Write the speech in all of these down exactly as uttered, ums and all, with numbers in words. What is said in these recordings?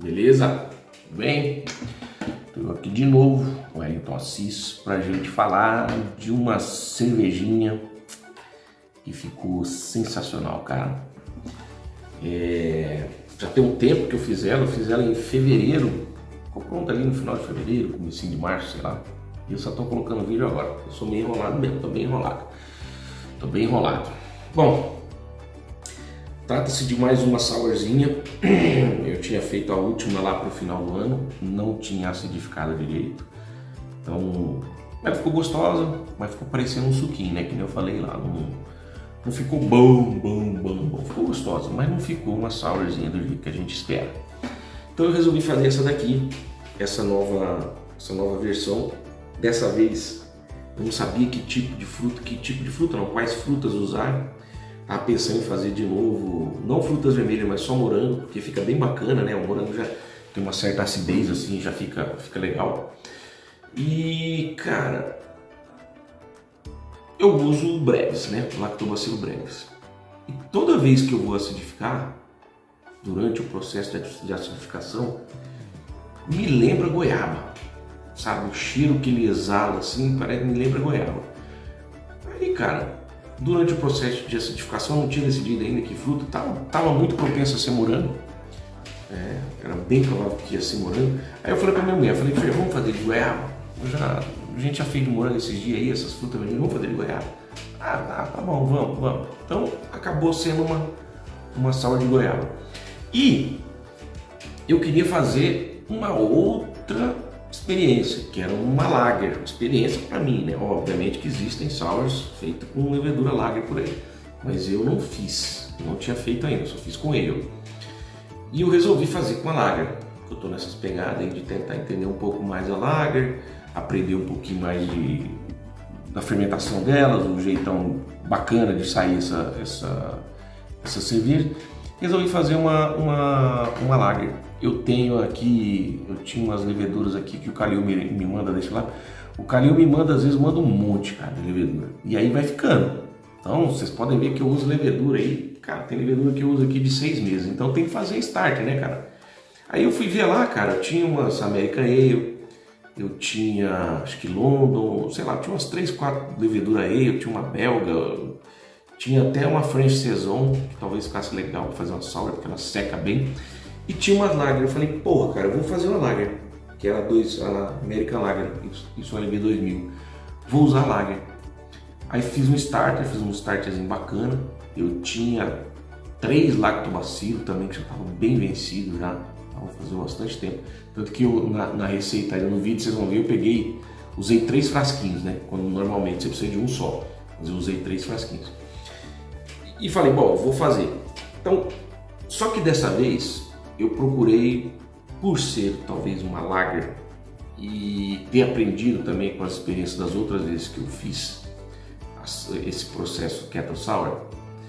Beleza? Tudo bem? Estou aqui de novo, o Wellington Assis, para a gente falar de uma cervejinha que ficou sensacional, cara. É... Já tem um tempo que eu fiz ela, eu fiz ela em fevereiro, ficou pronta ali no final de fevereiro, comecinho de março, sei lá. E eu só estou colocando o vídeo agora, eu sou meio enrolado mesmo, estou bem enrolado. Estou bem enrolado. Bom, trata-se de mais uma sourzinha. Eu tinha feito a última lá para o final do ano, não tinha acidificado direito. Então, ela ficou gostosa, mas ficou parecendo um suquinho, né? Que nem eu falei lá. Não, não ficou bom, bom, bom, bom. Ficou gostosa, mas não ficou uma sourzinha do jeito que a gente espera. Então eu resolvi fazer essa daqui, essa nova, essa nova versão. Dessa vez, eu não sabia que tipo de fruta, que tipo de fruta não, quais frutas usar. Tava pensando em fazer de novo, não frutas vermelhas, mas só morango, porque fica bem bacana, né? O morango já tem uma certa acidez assim, já fica, fica legal. E, cara, eu uso breves, né? Lactobacillus brevis. E toda vez que eu vou acidificar, durante o processo de acidificação, me lembra goiaba. Sabe? O cheiro que ele exala assim, parece que me lembra goiaba. Aí, cara, durante o processo de acidificação, eu não tinha decidido ainda que fruta, tava, tava muito propenso a ser morango. É, era bem provável que ia ser morango. Aí eu falei pra minha mulher, falei, Fer, vamos fazer de goiaba? Eu já, a gente já fez de morango esses dias aí, essas frutas vermelhas, vamos fazer de goiaba? Ah, tá, tá bom, vamos, vamos. Então acabou sendo uma, uma sour de goiaba. E eu queria fazer uma outra experiência, que era uma lager, experiência para mim, né? Obviamente que existem sours feitas com levedura lager por aí, mas eu não fiz, não tinha feito ainda, só fiz com ele. E eu resolvi fazer com a lager. Eu tô nessas pegadas aí de tentar entender um pouco mais a lager, aprender um pouquinho mais de, da fermentação delas, um jeitão bacana de sair essa, essa, essa cerveja. Resolvi fazer uma, uma, uma lager. Eu tenho aqui, eu tinha umas leveduras aqui que o Calil me, me manda, deixa lá. O Calil me manda, às vezes manda um monte, cara, de levedura. E aí vai ficando. Então, vocês podem ver que eu uso levedura aí. Cara, tem levedura que eu uso aqui de seis meses. Então tem que fazer start, né, cara? Aí eu fui ver lá, cara, eu tinha umas American Ale, eu tinha, acho que London, sei lá, tinha umas três, quatro leveduras Ale, eu tinha uma belga, tinha até uma French Saison, que talvez ficasse legal para fazer uma sour, porque ela seca bem. E tinha uma lager, eu falei, porra, cara, eu vou fazer uma lager, que era dois, a American Lager, isso é L B dois mil. Vou usar a lager. Aí fiz um starter, fiz um starterzinho bacana. Eu tinha três lactobacilos também, que já estavam bem vencidos já, estavam fazendo bastante tempo. Tanto que eu, na, na receita, aí no vídeo, vocês vão ver, eu peguei, usei três frasquinhos, né? Quando normalmente você precisa de um só, mas eu usei três frasquinhos. E falei, bom, eu vou fazer. Então, só que dessa vez, eu procurei, por ser talvez uma lager e ter aprendido também com as experiências das outras vezes que eu fiz esse processo Kettle Sour,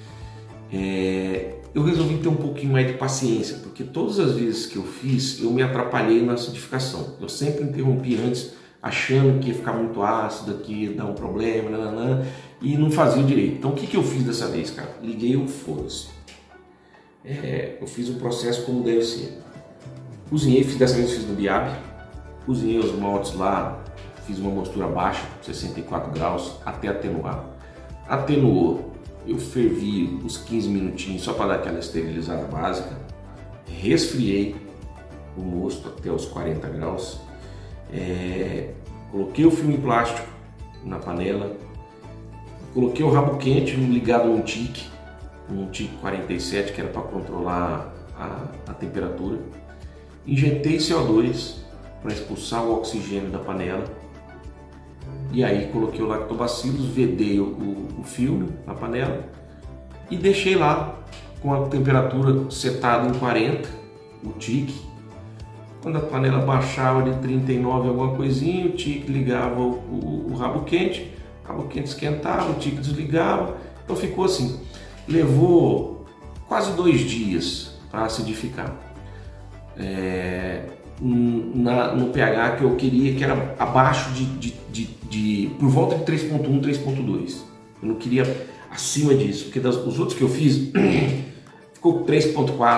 é, eu resolvi ter um pouquinho mais de paciência, porque todas as vezes que eu fiz, eu me atrapalhei na acidificação. Eu sempre interrompi antes, achando que ia ficar muito ácido, que ia dar um problema, nananã, e não fazia direito. Então o que, que eu fiz dessa vez, cara? Liguei o foda-se. É, eu fiz o processo como deve ser. Cozinhei, dessa vez eu fiz no Biab, cozinhei os maltes lá, fiz uma mostura baixa, sessenta e quatro graus, até atenuar. Atenuou, eu fervi uns quinze minutinhos só para dar aquela esterilizada básica, resfriei o mosto até os quarenta graus, é, coloquei o filme plástico na panela, coloquei o rabo quente ligado num tique, um tique quarenta e sete, que era para controlar a, a temperatura. Injetei C O dois para expulsar o oxigênio da panela. E aí coloquei o lactobacillus, vedei o, o, o filme na panela e deixei lá com a temperatura setada em quarenta, o tique. Quando a panela baixava de trinta e nove alguma coisinha, o tique ligava o, o, o rabo quente, o rabo quente esquentava, o tique desligava. Então ficou assim. Levou quase dois dias para acidificar. É, na, no pH que eu queria, que era abaixo de, de, de, de por volta de três ponto um, três ponto dois. Eu não queria acima disso, porque das, os outros que eu fiz ficou três ponto quatro,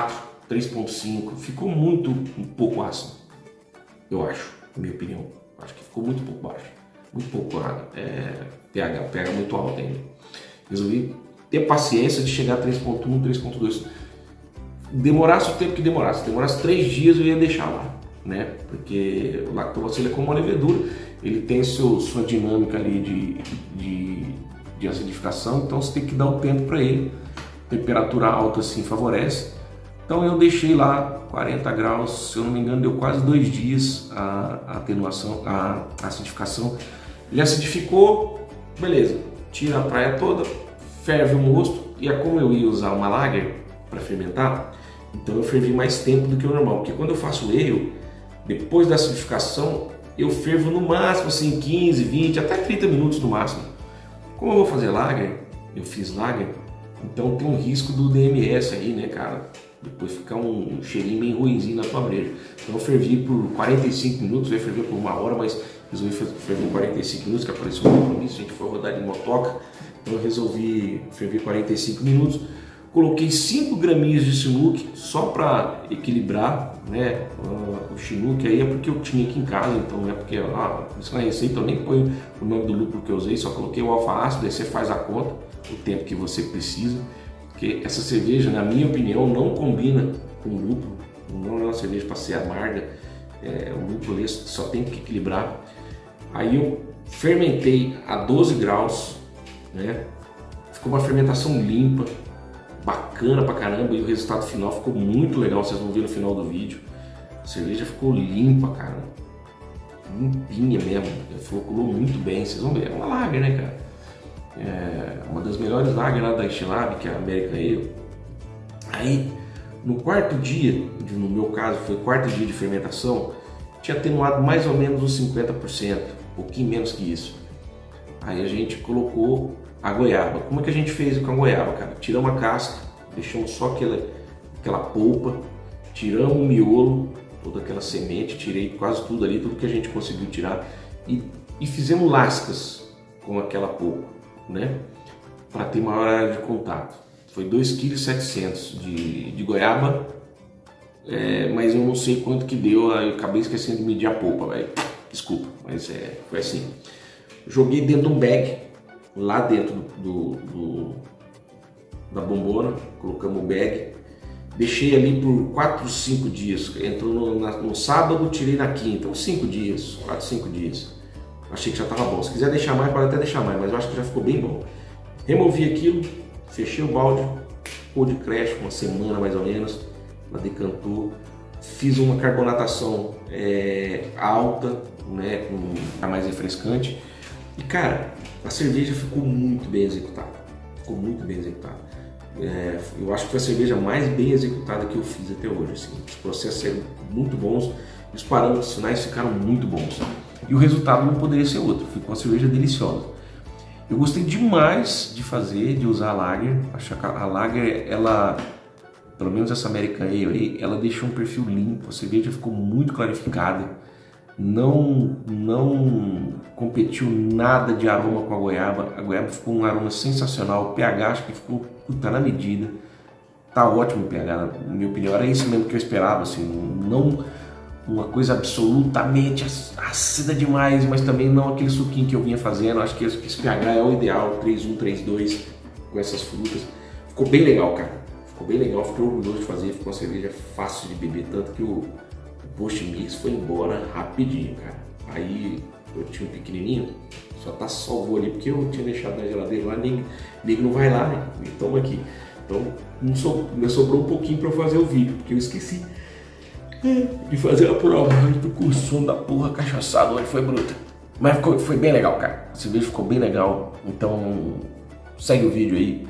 três ponto cinco, ficou muito um pouco ácido, eu acho, na minha opinião. Acho que ficou muito pouco baixo, muito pouco é, pH, pH muito alto ainda. Resolvi ter paciência de chegar a três ponto um, três ponto dois. Demorasse o tempo que demorasse, demorasse três dias eu ia deixar lá, né? Porque o lactobacillus é como uma levedura, ele tem seu, sua dinâmica ali de, de, de acidificação, então você tem que dar um tempo para ele. Temperatura alta assim favorece. Então eu deixei lá quarenta graus, se eu não me engano deu quase dois dias a, a atenuação, a, a acidificação. Ele acidificou, beleza, tira a praia toda, ferve o mosto, e é como eu ia usar uma lager para fermentar, então eu fervi mais tempo do que o normal, porque quando eu faço ale, depois da acidificação, eu fervo no máximo assim quinze, vinte, até trinta minutos no máximo. Como eu vou fazer lager, eu fiz lager, então tem um risco do D M S aí, né, cara? Depois ficar um cheirinho bem ruinzinho na tua breja. Então eu fervi por quarenta e cinco minutos, eu ia ferver por uma hora, mas resolvi ferver por quarenta e cinco minutos, que apareceu um compromisso, a gente foi rodar de motoca, então eu resolvi ferver quarenta e cinco minutos. Coloquei cinco graminhos de Chinook só para equilibrar, né, uh, o Chinook aí é porque eu tinha aqui em casa, então não é porque, ah, isso na receita eu nem ponho o nome do lúpulo que eu usei, só coloquei o alfa ácido, aí você faz a conta, o tempo que você precisa, porque essa cerveja, na minha opinião, não combina com lúpulo, não é uma cerveja para ser amarga, é, o lúpulo ali só tem que equilibrar. Aí eu fermentei a doze graus, né, ficou uma fermentação limpa, bacana pra caramba, e o resultado final ficou muito legal, vocês vão ver no final do vídeo. A cerveja ficou limpa, cara, limpinha mesmo, flocou muito bem, vocês vão ver, é uma lager, né, cara? É uma das melhores lagers lá da Estilab, que é a American Ale. Aí, no quarto dia, no meu caso foi o quarto dia de fermentação, tinha atenuado mais ou menos uns cinquenta por cento, um pouquinho menos que isso. Aí a gente colocou a goiaba. Como é que a gente fez com a goiaba, cara? Tiramos a casca, deixamos só aquela, aquela polpa, tiramos o miolo, toda aquela semente, tirei quase tudo ali, tudo que a gente conseguiu tirar, e, e fizemos lascas com aquela polpa, né? Para ter maior área de contato. Foi dois vírgula sete quilos de, de goiaba, é, mas eu não sei quanto que deu, eu acabei esquecendo de medir a polpa, velho. Desculpa, mas é, foi assim. Joguei dentro de um bag, lá dentro do, do, da bombona, colocamos o bag, deixei ali por quatro, cinco dias, entrou no, na, no sábado, tirei na quinta, uns cinco dias, quatro, cinco dias, achei que já estava bom. Se quiser deixar mais, pode até deixar mais, mas eu acho que já ficou bem bom. Removi aquilo, fechei o balde, pôr de creche, uma semana mais ou menos, ela decantou, fiz uma carbonatação é, alta, né, com mais refrescante, e cara, a cerveja ficou muito bem executada, ficou muito bem executada. É, eu acho que foi a cerveja mais bem executada que eu fiz até hoje. Assim. Os processos eram muito bons, os parâmetros finais ficaram muito bons. E o resultado não poderia ser outro, ficou uma cerveja deliciosa. Eu gostei demais de fazer, de usar a lager. Acho que a lager, ela, pelo menos essa American Ale aí, ela deixou um perfil limpo, a cerveja ficou muito clarificada. Não, não competiu nada de aroma com a goiaba. A goiaba ficou um aroma sensacional. O pH acho que ficou tá na medida. Tá ótimo o pH, na minha opinião. Era isso mesmo que eu esperava, assim, não uma coisa absolutamente ácida demais, mas também não aquele suquinho que eu vinha fazendo. Acho que esse pH é o ideal, três um, três dois, com essas frutas. Ficou bem legal, cara. Ficou bem legal, fiquei orgulhoso de fazer. Ficou uma cerveja fácil de beber, tanto que o post mix foi embora rapidinho, cara. Aí eu tinha um pequenininho, só tá salvou ali porque eu tinha deixado na geladeira lá, nem, nem não vai lá, né? E toma aqui. Então não so, me sobrou um pouquinho para fazer o vídeo, porque eu esqueci de fazer a prova. Eu tô com o som da porra cachaçado, hoje foi bruta. Mas ficou, foi bem legal, cara. Esse vídeo ficou bem legal. Então segue o vídeo aí.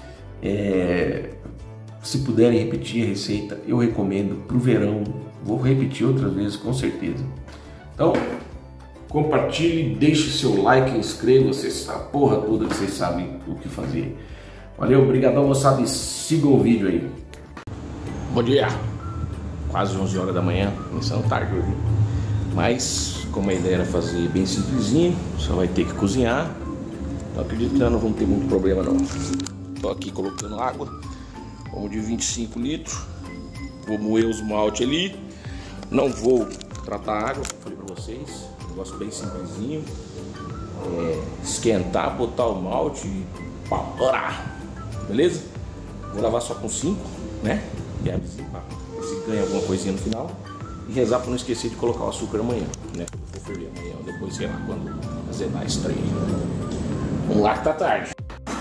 É, se puderem repetir a receita, eu recomendo pro verão. Vou repetir outras vezes, com certeza. Então, compartilhe, deixe seu like, inscreva-se, essa porra toda que vocês sabem o que fazer. Valeu, obrigadão, moçada, e sigam o vídeo aí. Bom dia! Quase onze horas da manhã, começando tarde hoje. Mas, como a ideia era fazer bem simplesinho, só vai ter que cozinhar. Então acredito que não vamos ter muito problema não. Tô aqui colocando água, vamos de vinte e cinco litros. Vou moer os malte ali. Não vou tratar a água, falei pra vocês. Negócio bem simplesinho. É, esquentar, botar o malte e orar. Beleza? Vou lavar só com cinco, né? E a vizinha, se ganha alguma coisinha no final. E rezar pra não esquecer de colocar o açúcar amanhã, né? Vou ferver amanhã, ou depois, sei lá, quando azedar esse trem. Vamos lá que tá tarde.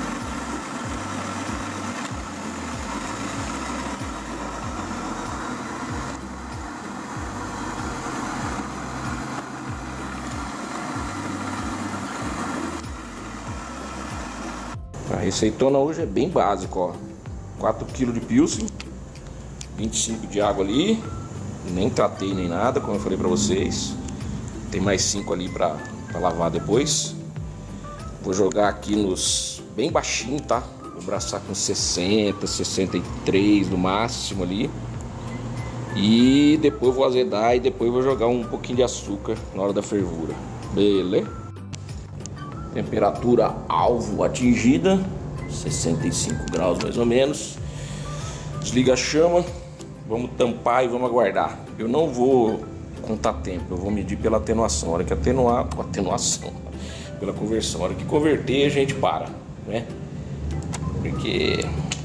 A receitona hoje é bem básica, ó. quatro quilos de pilsen, vinte e cinco de água ali. Nem tratei nem nada, como eu falei pra vocês. Tem mais cinco ali pra, pra lavar depois. Vou jogar aqui nos bem baixinho, tá? Vou abraçar com sessenta, sessenta e três no máximo ali. E depois vou azedar e depois vou jogar um pouquinho de açúcar na hora da fervura. Beleza? Temperatura alvo atingida, sessenta e cinco graus mais ou menos. Desliga a chama, vamos tampar e vamos aguardar. Eu não vou contar tempo, eu vou medir pela atenuação. A hora que atenuar, atenuação, pela conversão. A hora que converter, a gente para, né? Porque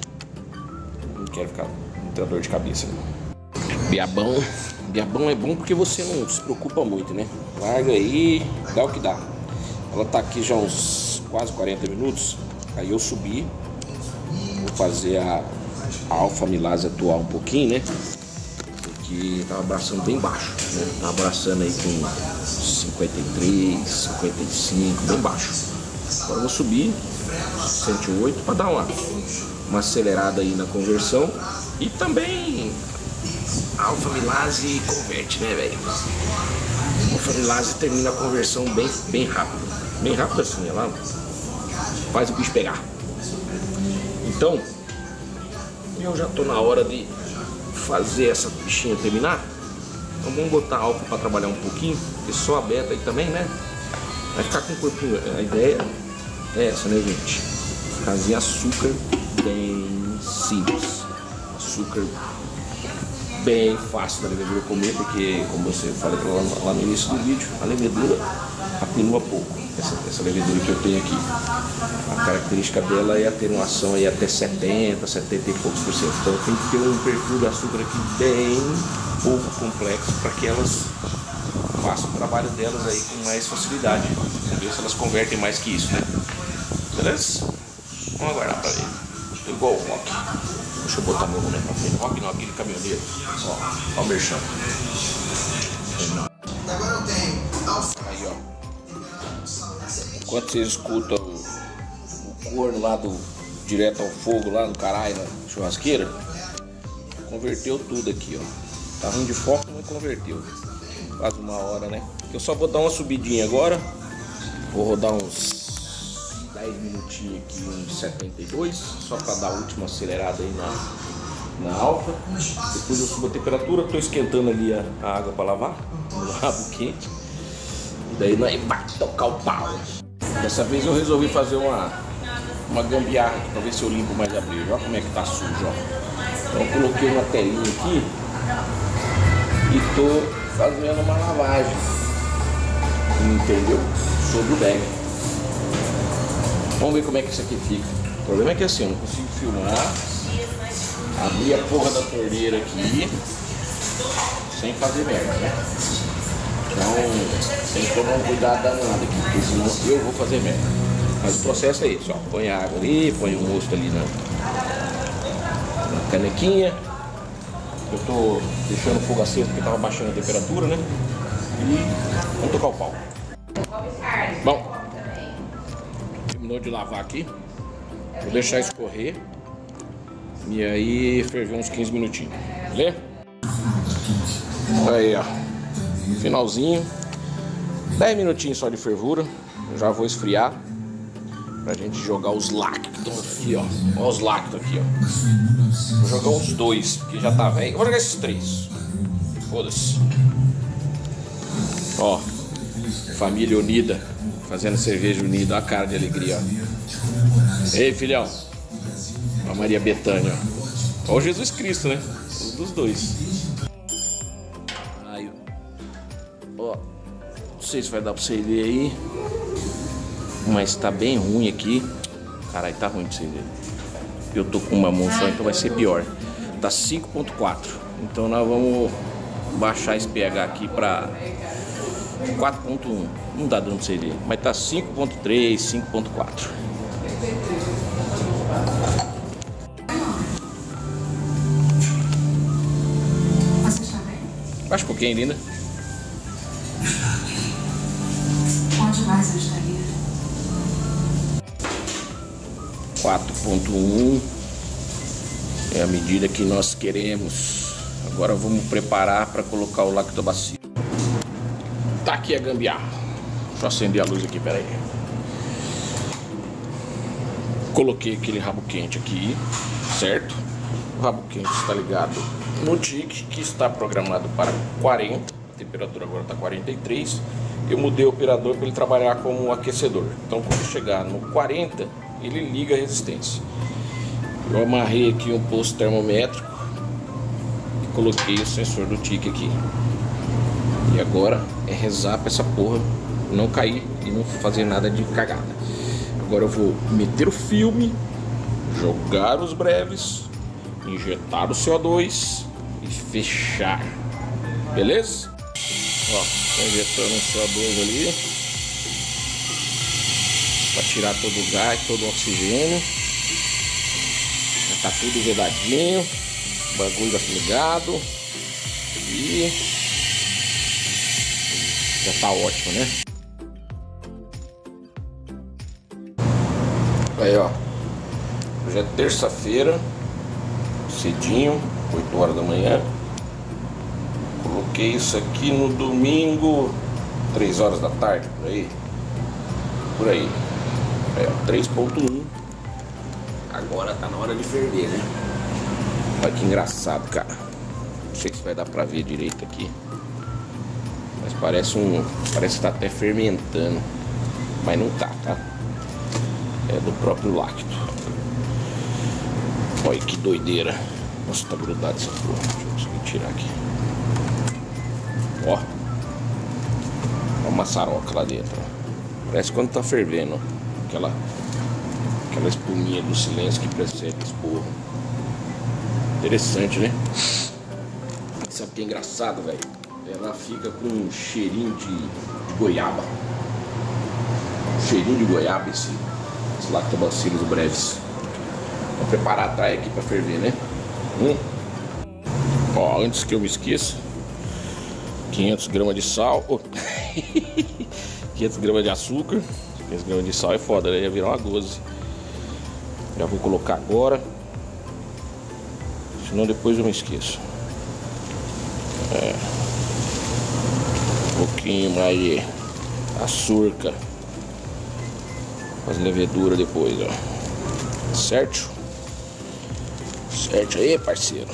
não quero ficar com muita dor de cabeça. Biabão, biabão é bom porque você não se preocupa muito, né? Larga aí, dá o que dá. Ela tá aqui já uns quase quarenta minutos. Aí eu subi. Vou fazer a, a alfa-amilase atuar um pouquinho, né? Porque tava abraçando bem baixo, né? Tava abraçando aí com cinquenta e três, cinquenta e cinco, bem baixo. Agora eu vou subir cento e oito para dar uma, uma acelerada aí na conversão. E também a alfa-amilase converte, né, velho? A alfa-amilase termina a conversão bem, bem rápido. Bem rápido assim, ela faz o bicho pegar. Então, eu já tô na hora de fazer essa bichinha terminar. Então vamos botar álcool para trabalhar um pouquinho, porque só a beta aí também, né? Vai ficar com o corpinho. A ideia é essa, né, gente? Fazer açúcar bem simples. Açúcar bem fácil da levedura comer, porque, como você falei lá no início do vídeo, a levedura atenua pouco. Essa, essa levedura que eu tenho aqui, a característica dela é a atenuação aí até setenta, setenta e poucos por cento. Então tem que ter um perfil de açúcar aqui bem pouco complexo para que elas façam o trabalho delas aí com mais facilidade. Vamos ver se elas convertem mais que isso, né? Beleza? Vamos aguardar para ver. Tô igual o Rock. Deixa eu botar meu boneco pra frente. Rock não, aquele caminhoneiro. Ó, ó o merchan. Agora eu tenho. Aí, ó. Enquanto vocês escutam o, o corno lá do direto ao fogo lá do caralho na churrasqueira, converteu tudo aqui, ó. Tá ruim de foco, mas converteu. Quase uma hora, né? Eu só vou dar uma subidinha agora. Vou rodar uns dez minutinhos aqui, uns setenta e dois, só para dar a última acelerada aí na, na alfa. Depois eu subo a temperatura, tô esquentando ali a, a água para lavar, no rabo quente. E daí nós vai tocar o pau. Dessa vez eu resolvi fazer uma, uma gambiarra aqui, pra ver se eu limpo mais a breja. Olha como é que tá sujo, ó. Então eu coloquei uma telinha aqui e tô fazendo uma lavagem, entendeu? Sobre o bag. Vamos ver como é que isso aqui fica. O problema é que assim, eu não consigo filmar, abrir a porra da torneira aqui sem fazer merda, né? Então tem que tomar um cuidado danado aqui, porque senão eu vou fazer merda. Mas o processo é esse, ó. Põe a água ali, põe o mosto ali na, na canequinha. Eu tô deixando o fogo aceso porque tava baixando a temperatura, né? E vamos tocar o pau. Bom, terminou de lavar aqui. Vou deixar escorrer. E aí ferver uns quinze minutinhos. Beleza? Aí, ó. Finalzinho. dez minutinhos só de fervura. Eu já vou esfriar pra gente jogar os lactos aqui, ó. Olha os lactos aqui, ó. Vou jogar uns dois, porque já tá velho. Vou jogar esses três. Foda-se. Ó. Família unida. Fazendo cerveja unida. Olha a cara de alegria, ó. Ei, filhão. A Maria Bethânia, ó. Ó, Jesus Cristo, né? Um dos dois. Aí, ó. Não sei se vai dar pra você ver aí. Mas tá bem ruim aqui. Caralho, tá ruim pra você ver. Eu tô com uma mão só, então vai ser pior. Tá cinco ponto quatro. Então nós vamos baixar esse pH aqui pra quatro ponto um. Não tá dando pra você ver. Mas tá cinco ponto três, cinco ponto quatro. Baixa um pouquinho, linda. Onde mais eu estaria? quatro ponto um é a medida que nós queremos. Agora vamos preparar para colocar o lactobacillus. Tá aqui a gambiarra. Deixa eu acender a luz aqui, peraí. Coloquei aquele rabo quente aqui, certo? O rabo quente está ligado no tique, que está programado para quarenta. A temperatura agora está quarenta e três. Eu mudei o operador para ele trabalhar como aquecedor. Então quando chegar no quarenta, ele liga a resistência. Eu amarrei aqui um posto termométrico e coloquei o sensor do tique aqui. E agora é rezar para essa porra não cair e não fazer nada de cagada. Agora eu vou meter o filme, jogar os breves, injetar o C O dois e fechar. Beleza? Ó, tô injetando o C O dois ali para tirar todo o gás, todo o oxigênio. Já tá tudo vedadinho, o bagulho já ligado e já tá ótimo, né? Aí, ó, hoje é terça-feira, cedinho, oito horas da manhã. Coloquei isso aqui no domingo, três horas da tarde, por aí. Por aí. Aí, ó, três ponto um. Agora tá na hora de ferver, né? Olha que engraçado, cara. Não sei se vai dar pra ver direito aqui. Mas parece um. Parece que tá até fermentando. Mas não tá, tá? É do próprio lacto. Olha que doideira. Nossa, tá grudado essa porra. Deixa eu conseguir tirar aqui. Ó. Ó uma maçaroca lá dentro. Ó. Parece quando tá fervendo. Aquela, aquela espuminha do silêncio que precede esse porra. Interessante, né? Sabe o que é engraçado, velho? Ela fica com um cheirinho de, de goiaba. Cheirinho de goiaba esse. Os lactobacillus breves. Vou preparar a traia aqui para ferver, né? Hum. Ó, antes que eu me esqueça, quinhentos gramas de sal. Oh. quinhentos gramas de açúcar. quinhentos gramas de sal é foda, né? Ia virar uma goze. Já vou colocar agora, senão depois eu me esqueço. É. Um pouquinho mais de açúcar. As leveduras depois, ó. Certo? Certo aí, parceiro.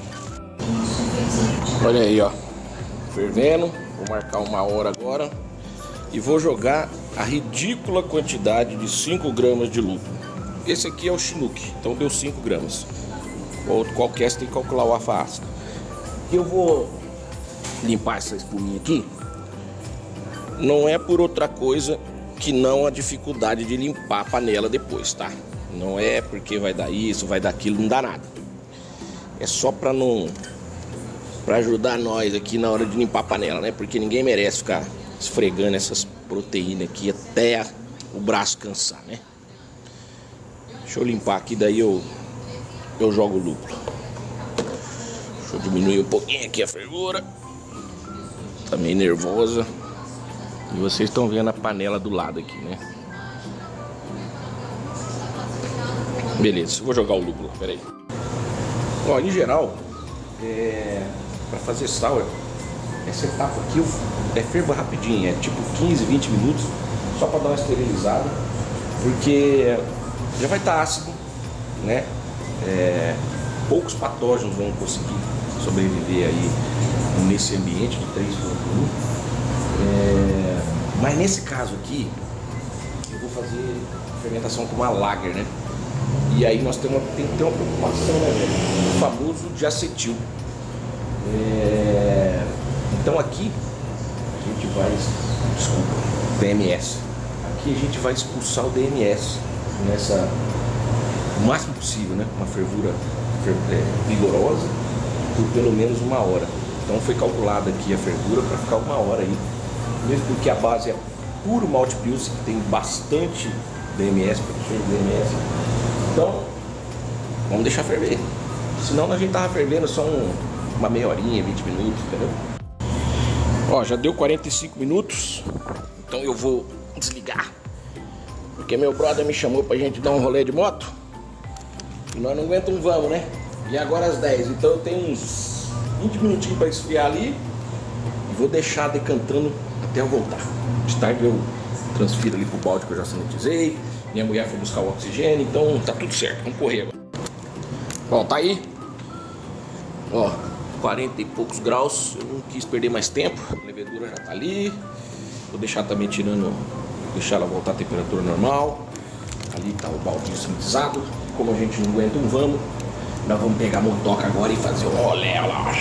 Olha aí, ó. Fervendo. Vou marcar uma hora agora. E vou jogar a ridícula quantidade de cinco gramas de lúpulo. Esse aqui é o Chinook, então deu cinco gramas. Ou qualquer, você tem que calcular o alfa ácido. Eu vou limpar essa espuminha aqui. Não é por outra coisa que não a dificuldade de limpar a panela depois, tá? Não é porque vai dar isso, vai dar aquilo, não dá nada. É só pra não... pra ajudar nós aqui na hora de limpar a panela, né? Porque ninguém merece ficar esfregando essas proteínas aqui até o braço cansar, né? Deixa eu limpar aqui, daí eu, eu jogo o lúpulo. Deixa eu diminuir um pouquinho aqui a fervura. Tá meio nervosa. E vocês estão vendo a panela do lado aqui, né? Beleza, vou jogar o lúpulo, peraí. Ó, em geral, é, pra fazer sal, essa etapa aqui é ferva rapidinho, é tipo quinze, vinte minutos, só pra dar uma esterilizada, porque já vai estar ácido, né? É, poucos patógenos vão conseguir sobreviver aí nesse ambiente de três ponto um. É, mas nesse caso aqui, eu vou fazer fermentação com uma lager, né? E aí nós temos, tem que ter uma preocupação, né, velho? O famoso diacetil. É... Então aqui a gente vai, desculpa, D M S. Aqui a gente vai expulsar o D M S nessa, o máximo possível, né? Uma fervura vigorosa por pelo menos uma hora. Então foi calculada aqui a fervura para ficar uma hora aí. Mesmo porque a base é puro malte pilsen, que tem bastante D M S, produção de D M S. Então vamos deixar ferver. Senão a gente tava fervendo só um, uma meia horinha, vinte minutos, entendeu? Ó, já deu quarenta e cinco minutos. Então eu vou desligar, porque meu brother me chamou pra gente dar um rolê de moto e nós não aguentamos, vamos, né? E agora às dez, então eu tenho uns vinte minutinhos pra esfriar ali e vou deixar decantando até eu voltar. De tarde eu transfiro ali pro balde que eu já sanitizei. Minha mulher foi buscar o oxigênio, então tá tudo certo, vamos correr agora. Bom, tá aí, ó, quarenta e poucos graus. Eu não quis perder mais tempo, a levedura já tá ali. Vou deixar também tirando, deixar ela voltar à temperatura normal. Ali tá o baldinho sanitizado. Como a gente não aguenta um vamos, nós vamos pegar a motoca agora e fazer o rolê lá.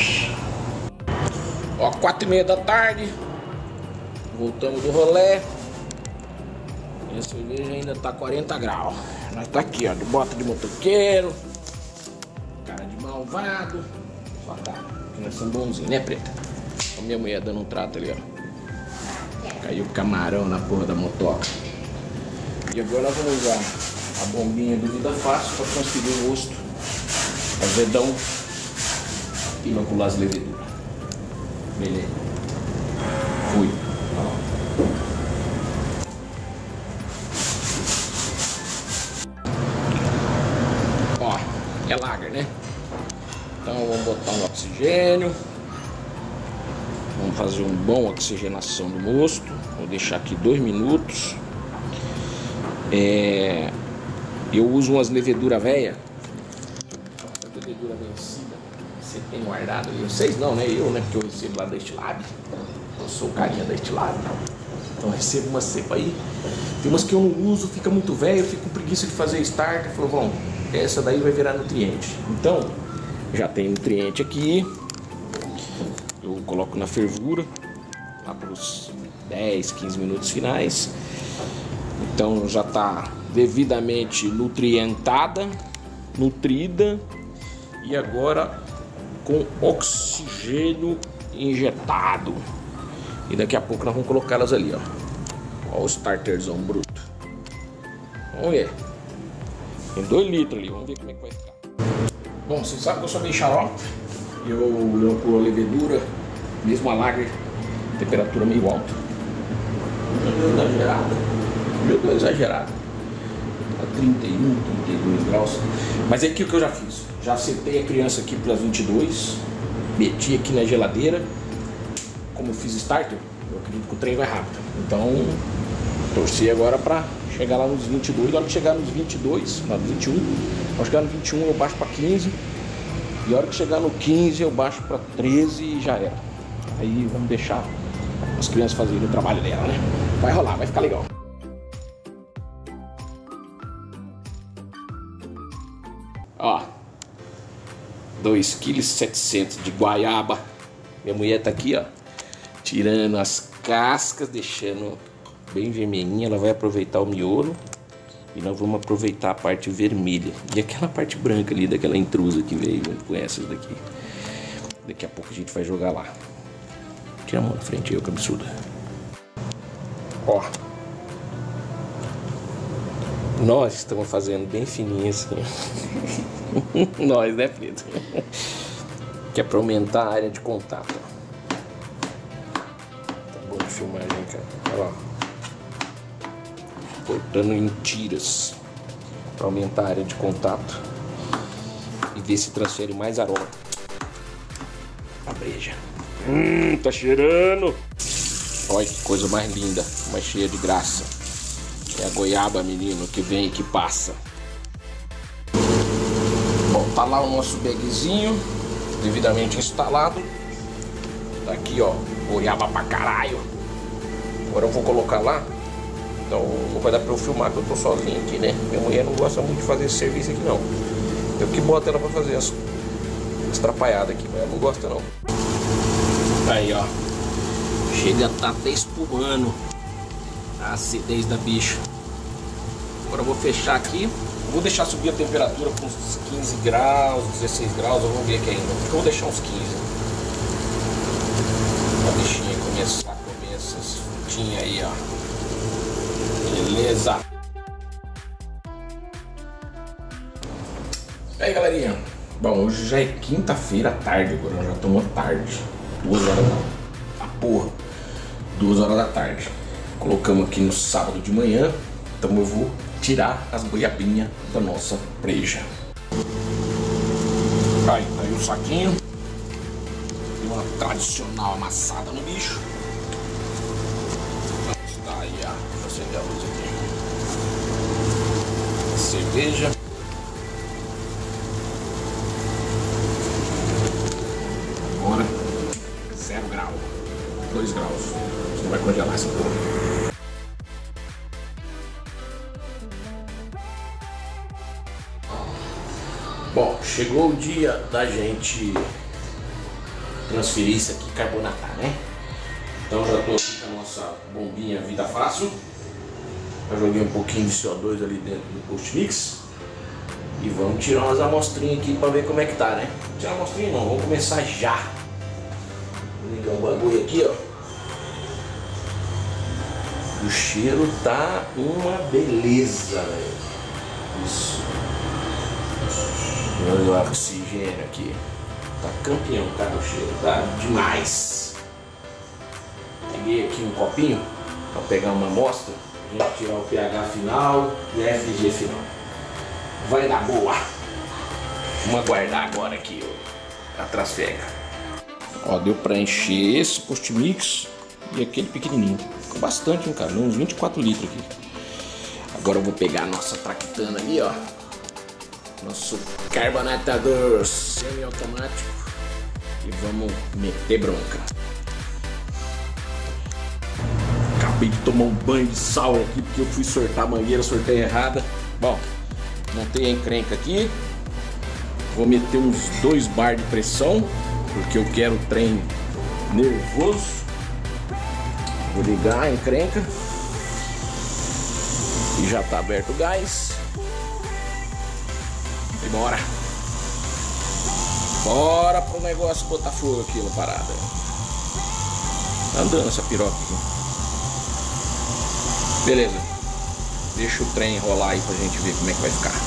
Ó, quatro e meia da tarde. Voltamos do rolê. E a cerveja ainda tá quarenta graus. Nós tá aqui, ó, de bota de motoqueiro, cara de malvado. Só tá, porque nós somos bonzinhos, né, preta? A minha mulher dando um trato ali, ó. Caiu o camarão na porra da motoca. E agora nós vamos usar a bombinha do Vida Fácil para transferir o rosto, azedão, e inocular as leveduras. Beleza. Fui. Ó, é lager, né? Então vamos botar um oxigênio. Vamos fazer uma boa oxigenação do mosto. Vou deixar aqui dois minutos. É... Eu uso umas leveduras velhas. Essa levedura vencida você tem guardado ali. Vocês não, né? Eu, né? Porque eu recebo lá da Estilab. Eu sou o carinha da Estilab. Então eu recebo uma cepa aí. Tem umas que eu não uso, fica muito velho, eu fico com preguiça de fazer starter. Falou, bom, essa daí vai virar nutriente. Então, já tem nutriente aqui. Eu coloco na fervura, lá para os dez, quinze minutos finais. Então já está devidamente nutrientada, nutrida. E agora com oxigênio injetado. E daqui a pouco nós vamos colocar elas ali, ó. Ó o starterzão bruto. Vamos ver. Tem dois litros ali, vamos ver como é que vai ficar. Bom, vocês sabem que eu sou meio xarope. Eu inoculo a levedura, mesmo a lager, temperatura meio alta. Meio exagerado. Meio exagerado. A trinta e um, trinta e dois graus. Mas é aqui o que eu já fiz. Já acertei a criança aqui para as vinte e dois. Meti aqui na geladeira. Como eu fiz starter, eu acredito que o trem vai rápido. Então, torci agora para chegar lá nos vinte e dois. Na hora que chegar nos vinte e dois, não, vinte e um. Ao chegar no vinte e um eu baixo para quinze. E a hora que chegar no quinze eu baixo para treze e já era. Aí vamos deixar as crianças fazerem o trabalho dela, né? Vai rolar, vai ficar legal. Ó, dois quilos e setecentos de guaiaba. Minha mulher tá aqui, ó, tirando as cascas, deixando bem vermelhinha. Ela vai aproveitar o miolo e nós vamos aproveitar a parte vermelha e aquela parte branca ali daquela intrusa que veio com essas daqui. Daqui a pouco a gente vai jogar lá. Tira a mão da frente aí, ô cabeçuda. Ó, nós estamos fazendo bem fininho assim. Nós, né, Preto? Que é pra aumentar a área de contato. Tá bom de filmagem, cara. Olha lá. Cortando em tiras para aumentar a área de contato e ver se transfere mais aroma. A breja. Hum, tá cheirando. Olha que coisa mais linda, mais cheia de graça. É a goiaba, menino, que vem e que passa. Bom, tá lá o nosso bagzinho devidamente instalado. Tá aqui, ó, goiaba pra caralho. Agora eu vou colocar lá Então não vai dar pra eu filmar que eu tô sozinho aqui, né? Minha mulher não gosta muito de fazer esse serviço aqui não. Eu que boto ela pra fazer as estrapalhadas aqui, mas ela não gosta não. Aí, ó. Chega a tá até espumando a acidez da bicha. Agora eu vou fechar aqui. Vou deixar subir a temperatura com uns quinze graus, dezesseis graus, eu vou ver aqui ainda. Eu vou deixar uns quinze. Pra bichinha começar a comer essas frutinhas aí, ó. Beleza. E aí, galerinha. Bom, hoje já é quinta-feira à tarde, agora já tomou tarde. Duas horas da... Ah, porra. Duas horas da tarde. Colocamos aqui no sábado de manhã. Então eu vou tirar as goiabinhas da nossa preja. Aí, tá aí o saquinho. Deu uma tradicional amassada no bicho. Tá aí, ó. Deixa eu acender a luz aqui. Cerveja. Agora, zero grau. Dois graus. Você não vai congelar essa porra. Bom, chegou o dia da gente transferir isso aqui, carbonatar, né? Então já tô aqui com a nossa bombinha Vida Fácil. Eu joguei um pouquinho de C O dois ali dentro do Post Mix. E vamos tirar umas amostrinhas aqui pra ver como é que tá, né? Tirar amostrinha não, vamos começar já. Vou ligar o bagulho aqui, ó. O cheiro tá uma beleza, velho. Isso. Olha o oxigênio aqui. Tá campeão, cara, o cheiro. Tá demais. Peguei aqui um copinho para pegar uma amostra. A gente tirar o pH final e a F G final. Vai dar boa. Vamos aguardar agora aqui ó, a trasfega. Ó, deu para encher esse Post Mix e aquele pequenininho. Ficou bastante, hein, cara. Uns vinte e quatro litros aqui. Agora eu vou pegar a nossa traquitana ali, ó. Nosso carbonatador semi-automático e vamos meter bronca. Acabei de tomar um banho de sal aqui porque eu fui sortar a mangueira, sortei errada. Bom, montei a encrenca aqui. Vou meter uns dois bar de pressão porque eu quero o trem nervoso. Vou ligar a encrenca e já tá aberto o gás. E bora! Bora pro negócio botar fogo aqui na parada. Tá andando essa piroca aqui. Beleza. Deixa o trem rolar aí pra gente ver como é que vai ficar.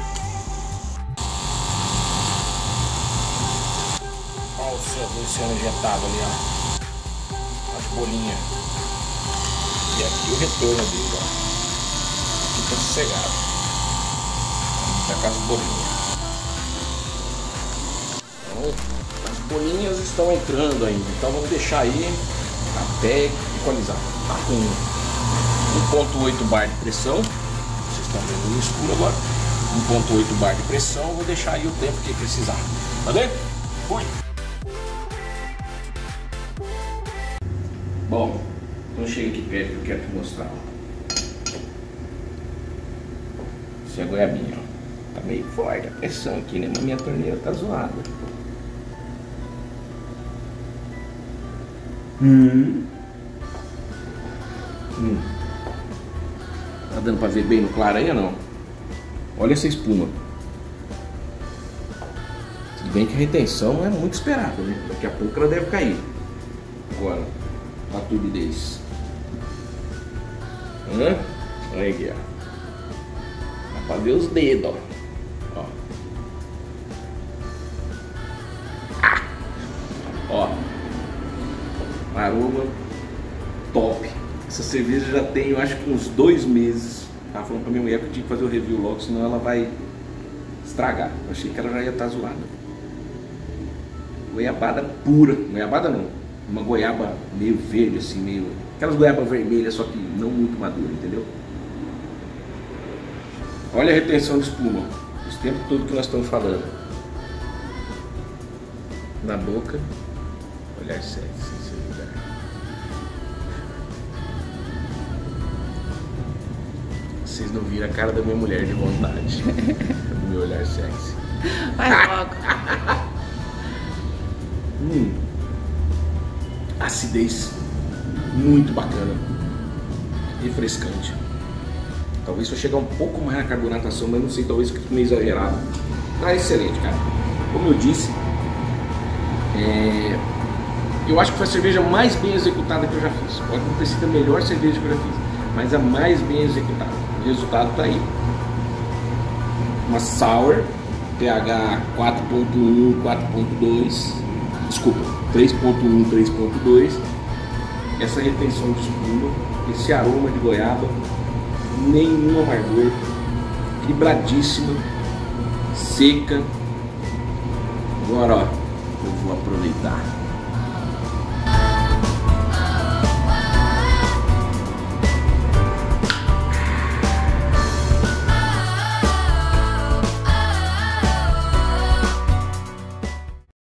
Olha o C O dois sendo injetado ali, ó. As bolinhas. E aqui o retorno dele, ó. Aqui tá sossegado. Tá com as bolinhas. Então, as bolinhas estão entrando ainda. Então vamos deixar aí até equalizar. Tá com um ponto oito bar de pressão. Vocês estão vendo no escuro agora. um ponto oito bar de pressão. Vou deixar aí o tempo que precisar. Tá vendo? Fui! Bom, então chega aqui perto que eu quero te mostrar. Isso é a goiabinha, ó. Tá meio forte a pressão aqui, né? Mas minha torneira tá zoada. Hum. Hum. Tá dando pra ver bem no claro aí ou não? Olha essa espuma. Tudo bem que a retenção não é muito esperada, né? Daqui a pouco ela deve cair. Agora, a turbidez. Hã? Olha aqui, ó. Dá pra ver os dedos, ó. Ó. Ó. Aroma top. Essa cerveja já tem, eu acho que uns dois meses. Tava falando pra minha mulher que eu tinha que fazer o review logo, senão ela vai estragar. Eu achei que ela já ia estar zoada. Goiabada pura. Goiabada não. Uma goiaba meio verde, assim, meio... Aquelas goiabas vermelhas, só que não muito madura, entendeu? Olha a retenção de espuma. Esse tempo todo que nós estamos falando. Na boca. Olhar sério, sinceridade. Vocês não viram a cara da minha mulher de vontade. Do meu olhar sexy. Vai logo. hum. Acidez muito bacana. Refrescante. Talvez só chegar um pouco mais na carbonatação, mas não sei, talvez fique meio exagerado. Tá excelente, cara. Como eu disse, é... eu acho que foi a cerveja mais bem executada que eu já fiz. Pode não ter sido a melhor cerveja que eu já fiz, mas a mais bem executada. O resultado tá aí. Uma Sour, pH quatro ponto um, quatro ponto dois, desculpa, três ponto um, três ponto dois. Essa retenção de espuma, esse aroma de goiaba, nenhum amargor, equilibradíssima, seca. Agora, ó, eu vou aproveitar.